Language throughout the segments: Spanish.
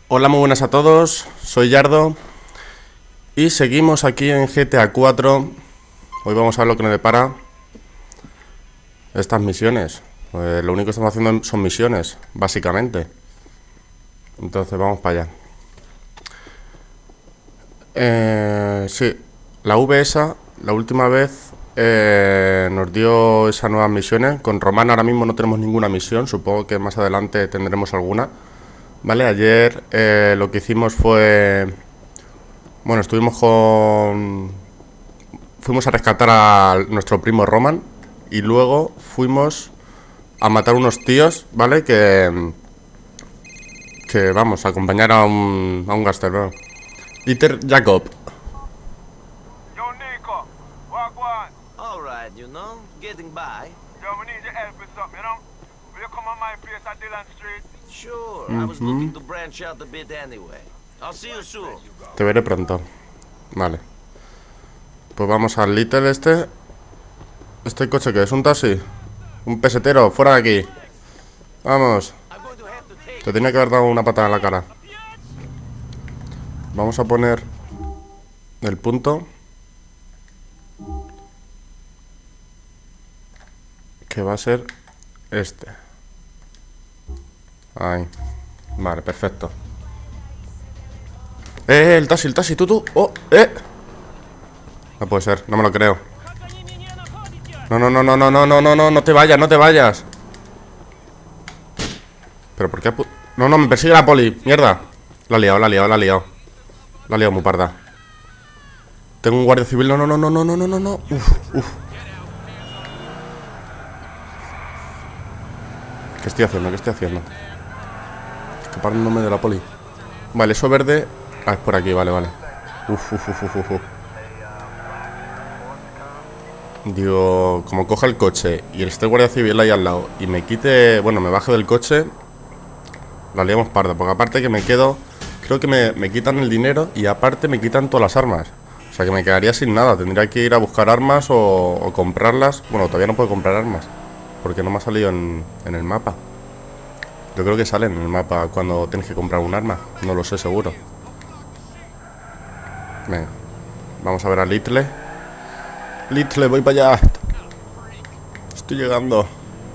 Hola, muy buenas a todos, soy Yardo y seguimos aquí en GTA 4. Hoy vamos a ver lo que nos depara estas misiones. Lo único que estamos haciendo son misiones, básicamente. Entonces vamos para allá. Sí, la VS, la última vez nos dio esas nuevas misiones. Con Román ahora mismo no tenemos ninguna misión, supongo que más adelante tendremos alguna. Vale, ayer lo que hicimos fue... Bueno, fuimos a rescatar a nuestro primo Roman y luego fuimos a matar unos tíos, ¿vale? Que vamos, a acompañar a un gángster, ¿no? Peter Jacob. Yo, Nico, walk one. All right, getting by. Yo, we need your help with something, Will you come on my place at Dillon Street? Sure, I was looking to branch out a bit anyway. I'll see you soon. Te veré pronto. Vale. Pues vamos al Little este. ¿Este coche qué es? ¿Un taxi? Un pesetero, fuera de aquí. Vamos. Te tenía que haber dado una patada en la cara. Vamos a poner el punto, que va a ser este. Ahí. Vale, perfecto. El taxi, tú. Oh, No puede ser, no me lo creo. No te vayas. Pero ¿por qué? No, me persigue la poli, mierda. La ha liado. La ha liado muy parda. Tengo un guardia civil, no. Uf. ¿Qué estoy haciendo? Escapándome de la poli. Vale, eso verde. Ah, es por aquí, vale. Uf. Digo, como coja el coche y este guardia civil ahí al lado y me quite, bueno, me baje del coche, la liamos parda, porque aparte que me quedo, creo que me quitan el dinero y aparte me quitan todas las armas. O sea que me quedaría sin nada, tendría que ir a buscar armas o comprarlas. Bueno, todavía no puedo comprar armas, porque no me ha salido en el mapa. Yo creo que sale en el mapa cuando tienes que comprar un arma, no lo sé seguro. Venga, vamos a ver a Little, voy para allá. Estoy llegando.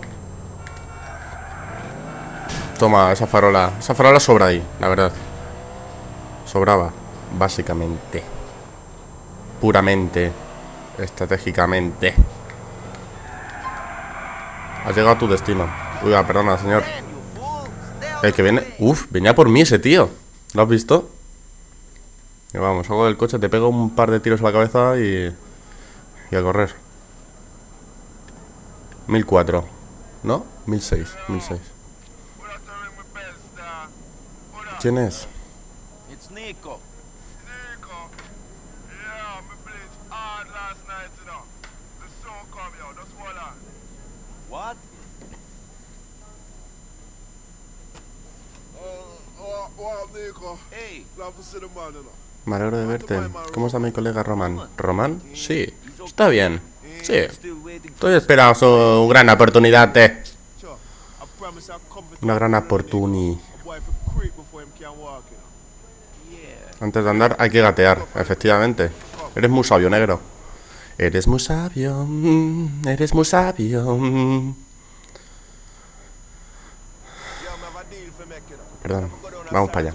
Toma, esa farola sobra ahí, la verdad. Sobraba, básicamente. Puramente. Estratégicamente. Has llegado a tu destino. Uy, perdona, señor. El que viene... Uf, venía por mí ese tío. ¿Lo has visto? Y vamos, salgo del coche, te pego un par de tiros a la cabeza y a correr. 1004. ¿No? 1006. ¿Quién es? It's Nico. Yeah, me played hard last night, The sun come, yo, just hold on. What? Nico. Hey. Glad to see the man, Me alegro de verte. ¿Cómo está mi colega Román? ¿Román? Sí, está bien. Sí. Estoy esperando una gran oportunidad, Una gran oportunidad. Antes de andar hay que gatear, efectivamente. Eres muy sabio, negro. Eres muy sabio. Perdón, vamos para allá.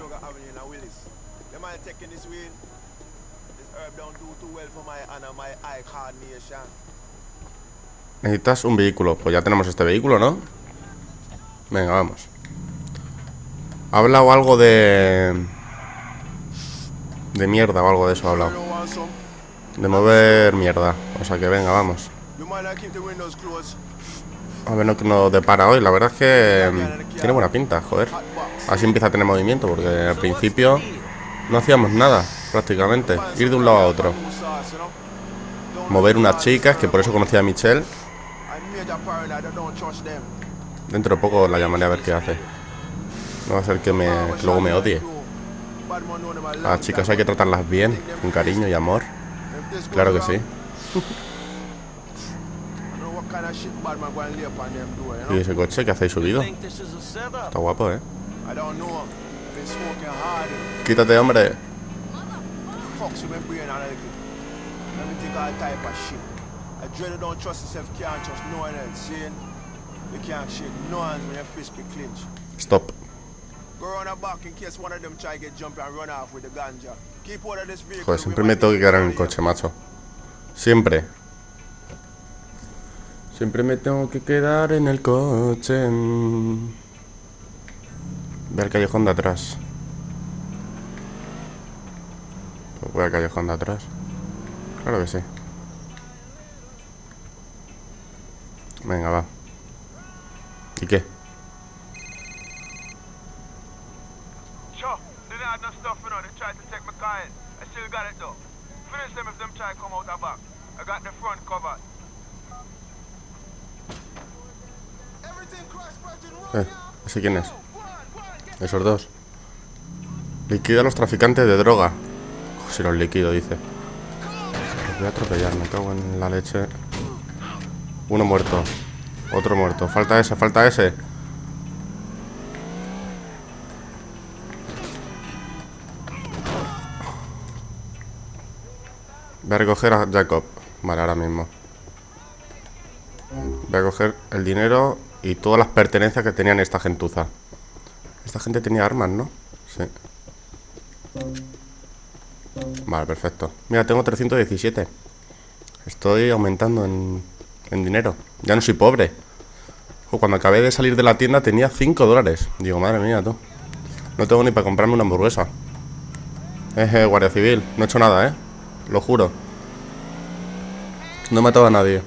Necesitas un vehículo. Pues ya tenemos este vehículo, ¿no? Venga, vamos. Ha hablado algo de mierda o algo de eso ha hablado. De mover mierda. O sea que venga, vamos. A ver lo que nos depara hoy. La verdad es que tiene buena pinta, joder. Así empieza a tener movimiento, porque al principio no hacíamos nada, prácticamente. Ir de un lado a otro. Mover unas chicas, que por eso conocí a Michelle. Dentro de poco la llamaré a ver qué hace. No va a ser que luego me odie. A las chicas hay que tratarlas bien, con cariño y amor. Claro que sí. ¿Y ese coche que hacéis subido? Está guapo, ¿eh? Quítate, hombre. Fucks with my brain and everything. Let me think all type of shit. I dread don't trust yourself, can't trust no one else. See? You can't shake no hands when your fist be clenched. Stop. Go around the back in case one of them try get jump and run off with the ganja. Keep out of this vehicle. Joder, siempre me tengo que quedar en el coche, macho. Siempre. Siempre me tengo que quedar en el coche. Ve al callejón de atrás. Pues voy al callejón de atrás. Claro que sí. Venga, va. ¿Y qué? Sure, they didn't have no stuff, you know. They tried to take my car in. I still got it though. Finish them if them try to come out the back. I got the front covered. Everything crashed, Virgin. ¿Ese quién es? Esos dos. Liquida a los traficantes de droga. Si los liquido, dice. Los voy a atropellar, me cago en la leche. Uno muerto. Otro muerto. Falta ese, falta ese. Voy a recoger a Jacob. Vale, ahora mismo. Voy a coger el dinero y todas las pertenencias que tenían esta gentuza. Esta gente tenía armas, ¿no? Sí. Vale, perfecto. Mira, tengo 317. Estoy aumentando en dinero. Ya no soy pobre. Cuando acabé de salir de la tienda tenía 5 dólares. Digo, madre mía, tú. No tengo ni para comprarme una hamburguesa. Guardia Civil. No he hecho nada, lo juro. No he matado a nadie.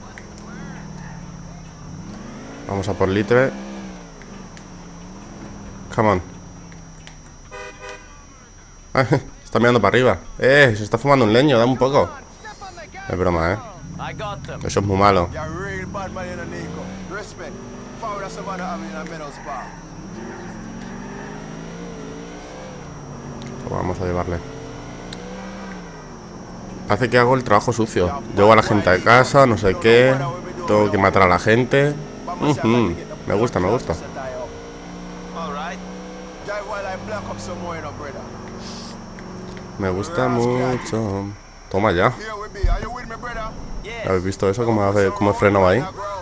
Vamos a por litre. Come on. Está mirando para arriba. Se está fumando un leño, dame un poco. Es broma, Eso es muy malo. Pues vamos a llevarle. Parece que hago el trabajo sucio. Llevo a la gente a casa, no sé qué. Tengo que matar a la gente. Me gusta, me gusta. Me gusta mucho. Toma ya. ¿Habéis visto eso? ¿Cómo he frenado ahí?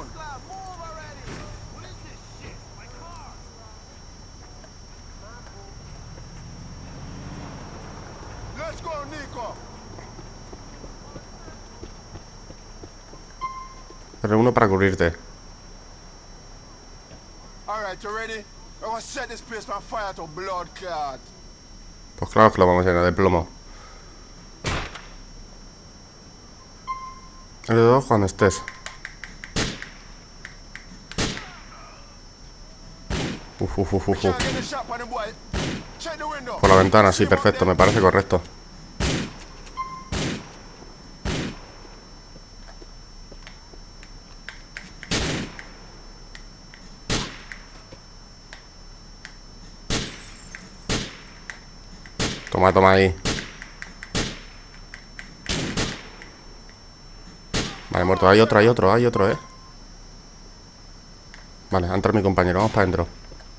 Reúno para cubrirte. Pues claro que lo vamos a llenar de plomo. El de dos cuando estés. Por la ventana, sí, perfecto, me parece correcto. Toma, toma ahí. Vale, muerto. Hay otro, Vale, entra mi compañero, vamos para adentro.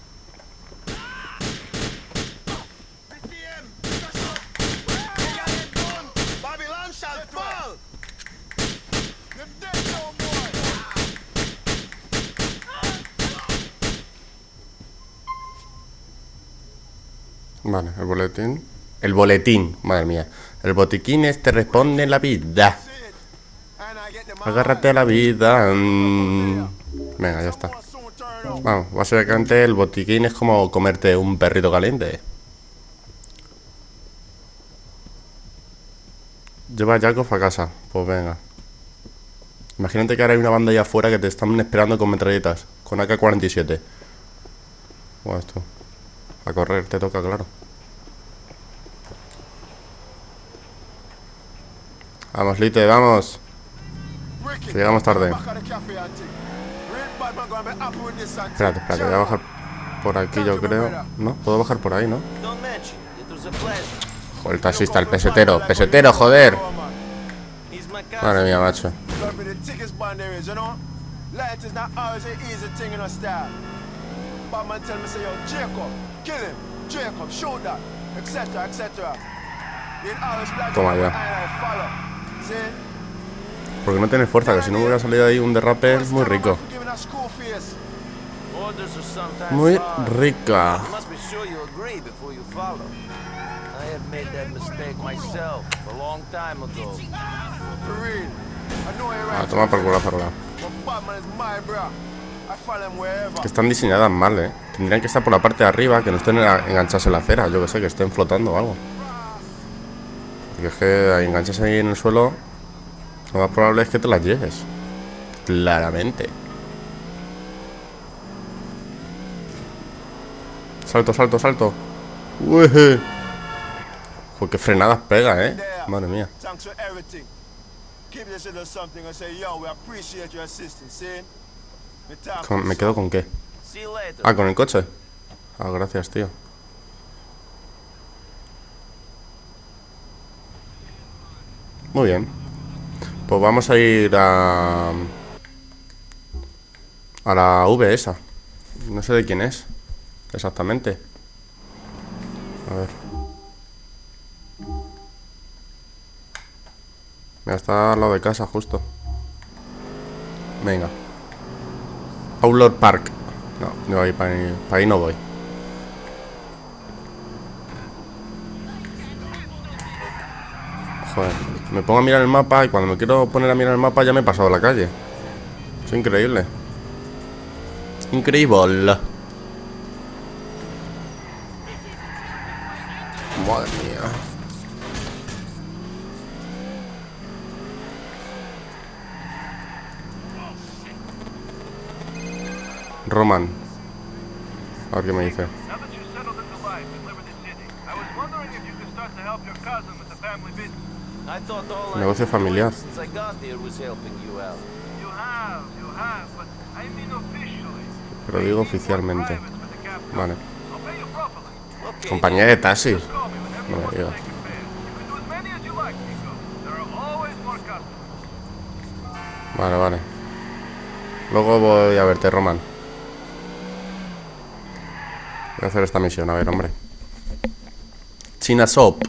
Vale, el boletín. El boletín, madre mía. El botiquín te responde la vida. Agárrate a la vida. Venga, ya está. Vamos, básicamente el botiquín es como comerte un perrito caliente. Lleva a Jacob a casa. Pues venga. Imagínate que ahora hay una banda allá afuera que te están esperando con metralletas. Con AK-47. Bueno, esto. A correr te toca, claro. Vamos, Lite, vamos. Que llegamos tarde. Espérate, voy a bajar por aquí, yo creo. ¿No? Puedo bajar por ahí, ¿no? Joder, el taxista, el pesetero. ¡Pesetero, joder! Madre mía, macho. Kill him. Jacob, shoot that. Etc. Etc. In Irish black Toma ya. I follow. See? Porque no tiene fuerza, que si no me hubiera salido ahí un derrape muy rico. Orders are sometimes Muy hard. rica. You must be sure you agree before you follow. I have made that mistake myself a long time ago. For real. I know you're Ah, right. toma por culo hacerla. But Batman is my bro. I follow him wherever. Que están diseñadas mal, Tendrían que estar por la parte de arriba, que no estén enganchadas en la acera, yo que sé, que estén flotando o algo. Porque es que engancharse ahí en el suelo, lo más probable es que te las lleves. Claramente. Salto, salto, salto. Uy. Joder, qué frenadas pega, Madre mía. Thanks for everything. Keep this little something and say, yo, we appreciate your assistance, see? ¿Me quedo con qué? See you later. Ah, con el coche. Ah, gracias, tío. Muy bien. Pues vamos a ir a la V esa. No sé de quién es exactamente. A ver. Mira, está al lado de casa justo. Venga. Outlaw Park. No, ahí, para ahí no voy. Joder, me pongo a mirar el mapa y cuando me quiero poner a mirar el mapa ya me he pasado la calle. Es increíble. Increíble. Madre mía. Roman. A ver qué me dice. Now that you're settled into life in Liberty City, I was wondering if you could start to help your cousin with the family business. I thought all I Negocio was familiar. doing since I got there was helping you out. You have, but I mean officially. Pero digo oficialmente. Private with the capital. Vale. I'll pay you properly. Okay. Compañía de taxis. Just call me whenever No you me want to digas. make a fare. You can do as many as you like, Nico. There are always more customers. Vale, vale. Luego voy a verte, Roman. Voy a hacer esta misión, a ver, hombre. China Shop.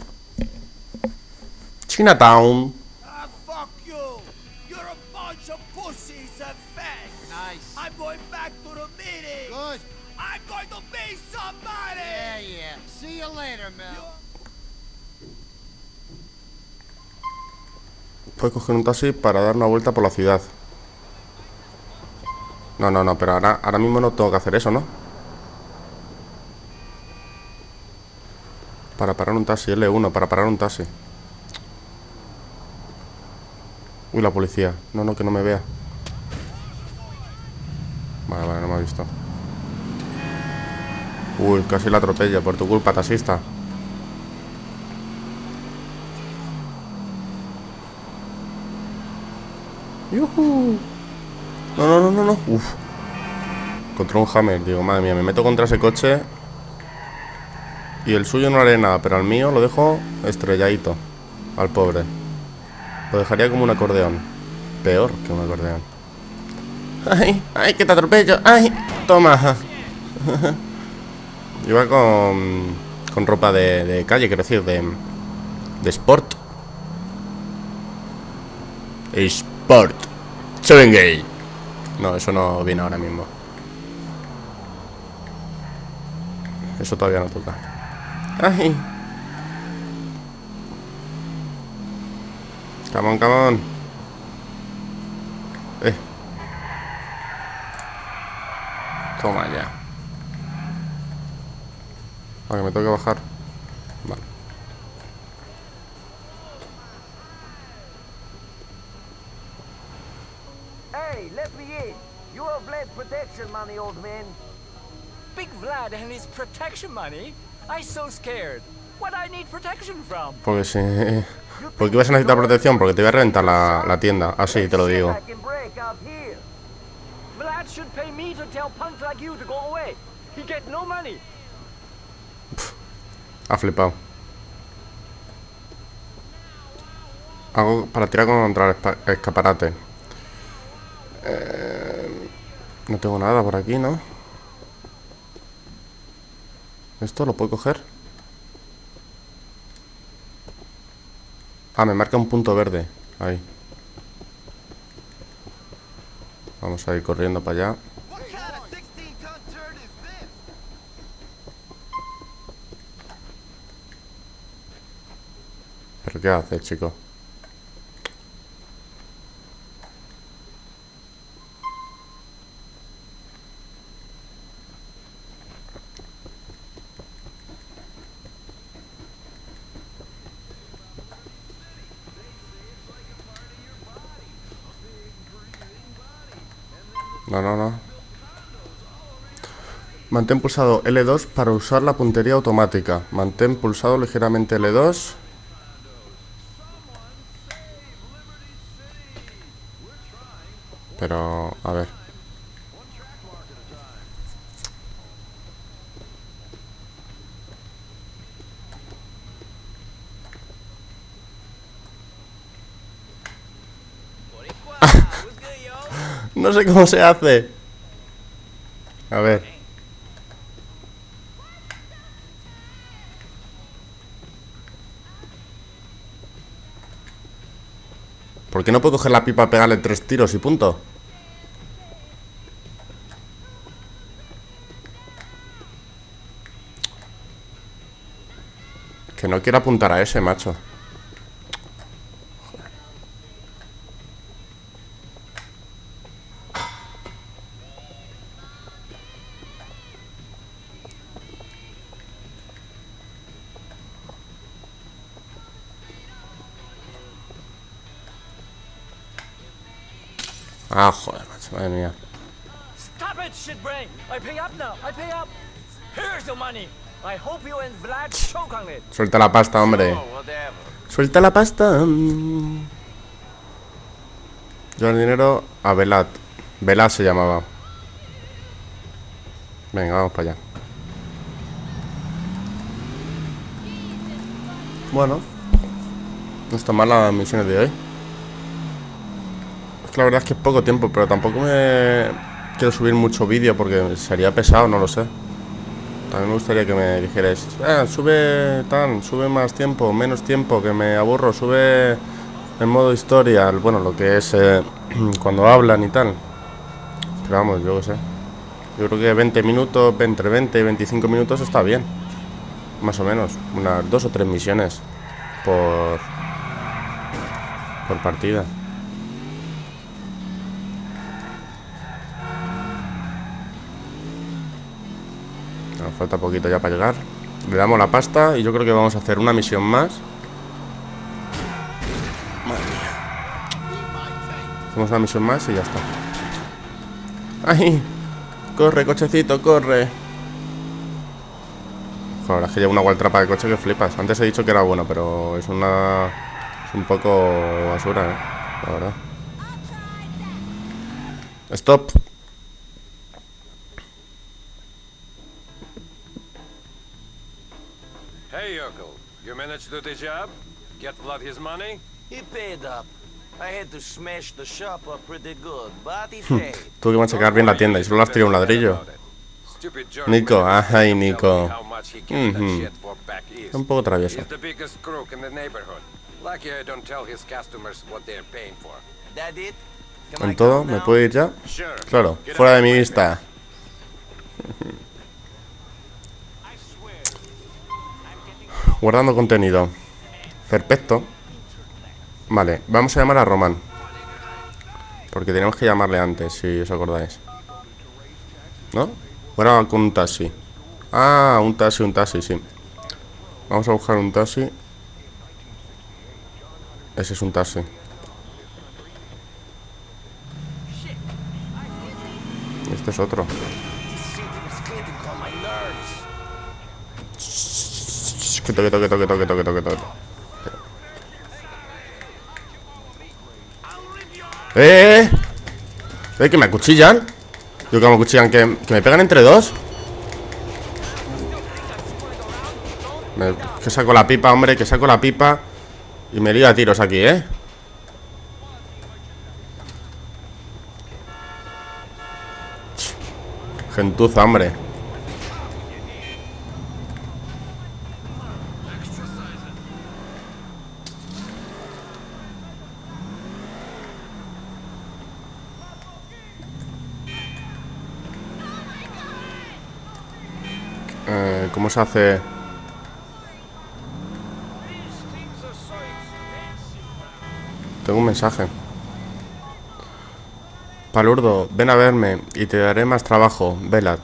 Chinatown. Ah, fuck you! You're a bunch of pussies and fags! Nice. I'm going back to the meeting! Good. I'm going to be somebody! Yeah. See you later, Mel. Puedes coger un taxi para dar una vuelta por la ciudad. No, pero ahora mismo no tengo que hacer eso, ¿no? Para parar un taxi, L1, para parar un taxi. Uy, la policía. No, que no me vea. Vale, no me ha visto. Uy, casi la atropella por tu culpa, taxista. ¡Yuhu! No. Uf. Contra un Hammer, digo, madre mía, me meto contra ese coche. Y el suyo no haré nada, pero al mío lo dejo estrelladito. Al pobre. Lo dejaría como un acordeón. Peor que un acordeón. ¡Ay, que te atropello! ¡Ay! Toma. Iba con ropa de calle, quiero decir, de sport. Sport. Seven Gay. No, eso no viene ahora mismo. Eso todavía no toca. ¡Ay! Come on. Toma ya. Vale, me tengo que bajar. Vale. Hey, let me in. You have Vlad protection money, old man. Big Vlad and his protection money? I'm so scared. What I need protection from? Porque sí. ¿Por qué vas a necesitar protección? Porque te voy a reventar la tienda. Así te lo digo. I can break out here. Vlad should pay me to tell punks like you to go away. He get no money. Ha flipado. Hago para tirar contra el escaparate. No tengo nada por aquí, ¿no? ¿Esto lo puedo coger? Ah, me marca un punto verde. Ahí. Vamos a ir corriendo para allá. ¿Pero qué hace, chico? No. Mantén pulsado L2 para usar la puntería automática. Mantén pulsado ligeramente L2. Pero, a ver. No sé cómo se hace. A ver. ¿Por qué no puedo coger la pipa, pegarle 3 tiros y punto? Que no quiero apuntar a ese, macho. Ah, joder, macho, madre mía. Stop it, shitbrain! I pay up now. I pay up. Here's the money. I hope you and Vlad choke on it. Suelta la pasta, hombre. Oh, whatever. Suelta la pasta. Yo el dinero a Velad. Velad se llamaba. Venga, vamos para allá. Bueno, no está mal las misiones de hoy. Es que la verdad es que es poco tiempo, pero tampoco me quiero subir mucho vídeo porque sería pesado, no lo sé. También me gustaría que me dijerais, sube más tiempo, menos tiempo, que me aburro, sube en modo historia, bueno, lo que es cuando hablan y tal. Pero vamos, yo qué sé. Yo creo que 20 minutos, entre 20 y 25 minutos está bien. Más o menos, unas 2 o 3 misiones por partida. Nos falta poquito ya para llegar. Le damos la pasta y yo creo que vamos a hacer una misión más. Madre mía. Hacemos una misión más y ya está. ¡Ay! Corre, cochecito, corre. Joder, es que lleva una gualtrapa de coche que flipas. Antes he dicho que era bueno, pero es un poco basura, la verdad. Stop. Hey, Uncle. You managed to do the job? Get Vlad his money? He paid up. I had to smash the shop up pretty good, but he paid. Tuve que machacar bien la tienda y solo has tirado un ladrillo. Nico, ay, Nico. Un poco travieso. ¿En todo? ¿Me puedo ir ya? Claro, fuera de mi vista. Guardando contenido. Perfecto. Vale, vamos a llamar a Román. Porque tenemos que llamarle antes, si os acordáis. ¿No? Bueno, con un taxi. Ah, un taxi, sí. Vamos a buscar un taxi. Ese es un taxi. Este es otro. Toque. Que me acuchillan. Yo que me acuchillan, que me pegan entre dos. Que saco la pipa, hombre, que saco la pipa. Y me lío a tiros aquí, Gentuza, hombre. ¿Cómo se hace? Tengo un mensaje. Palurdo, ven a verme y te daré más trabajo. Velad.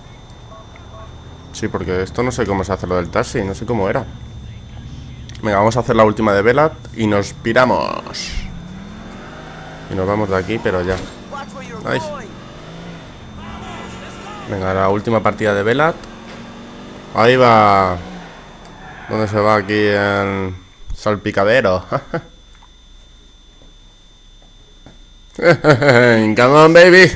Sí, porque esto no sé cómo se hace lo del taxi. No sé cómo era. Venga, vamos a hacer la última de Velad y nos piramos. Y nos vamos de aquí, pero ya. Ay. Venga, la última partida de Velad. Ahí va. ¿Dónde se va aquí el salpicadero? Come on, baby.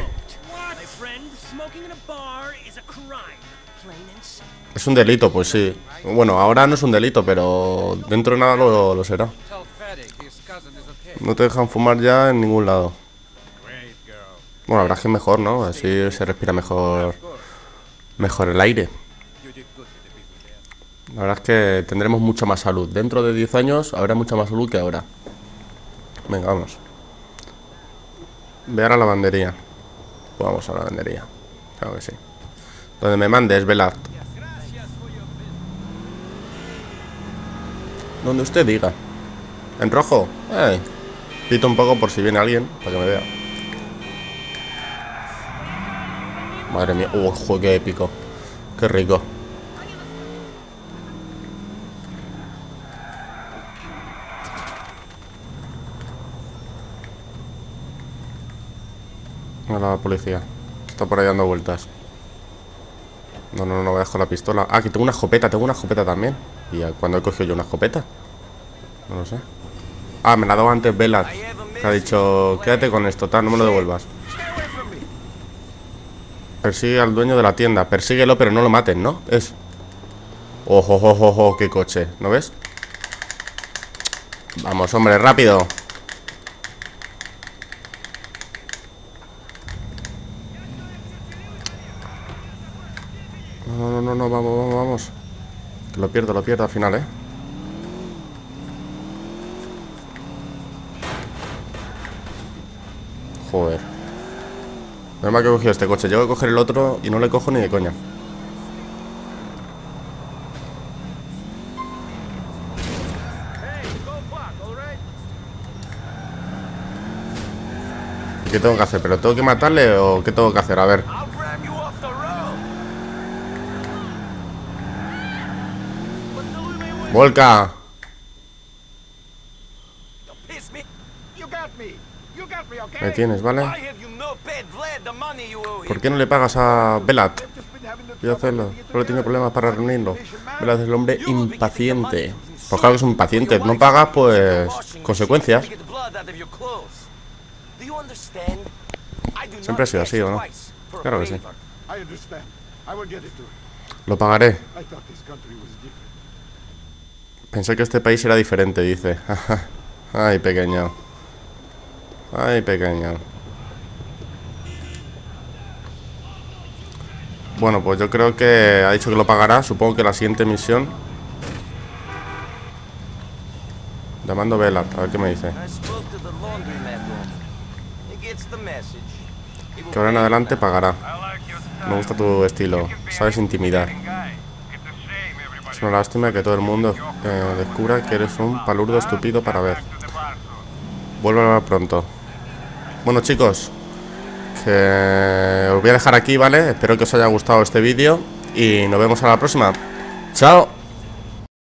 Es un delito, pues sí. Bueno, ahora no es un delito, pero dentro de nada lo será. No te dejan fumar ya en ningún lado. Bueno, la verdad es que es mejor, ¿no? Así se respira mejor el aire. La verdad es que tendremos mucha más salud. Dentro de 10 años habrá mucha más salud que ahora. Venga, vamos. Ve a la lavandería. Pues vamos a la lavandería. Claro que sí. Donde me mandes, Velad. Donde usted diga. En rojo. Pito un poco por si viene alguien, para que me vea. Madre mía. Ojo, qué épico. Qué rico. Hola, la policía. Está por ahí dando vueltas. No voy a dejar la pistola. Ah, que tengo una escopeta también. ¿Y cuándo he cogido yo una escopeta? No lo sé. Ah, me la ha dado antes Velad, que ha dicho, quédate con esto, tal, no me lo devuelvas. Persigue al dueño de la tienda. Persíguelo, pero no lo maten, ¿no? Es. Ojo, ojo, ojo, qué coche. ¿No ves? Vamos, hombre, rápido. No, vamos. Que lo pierdo al final, ¿eh? Joder. Menos mal que he cogido este coche. Llego a coger el otro y no le cojo ni de coña. ¿Qué tengo que hacer? ¿Pero tengo que matarle o qué tengo que hacer? A ver. Volca. Me tienes, ¿vale? ¿Por qué no le pagas a Velad? Voy a hacerlo. Solo tiene problemas para reunirlo. Velad es el hombre impaciente. Pues claro que es un impaciente. No pagas, pues... consecuencias. Siempre ha sido así, ¿o no? Claro que sí. Lo pagaré. Pensé que este país era diferente, dice. Ay, pequeño. Ay, pequeño. Bueno, pues yo creo que ha dicho que lo pagará. Supongo que la siguiente misión. Llamando a Velad, a ver qué me dice. Que ahora en adelante pagará. Me gusta tu estilo. Sabes intimidar. Es una lástima que todo el mundo descubra que eres un palurdo estúpido para ver. Vuelvo a hablar pronto. Bueno, chicos, que os voy a dejar aquí, ¿vale? Espero que os haya gustado este vídeo y nos vemos a la próxima. ¡Chao!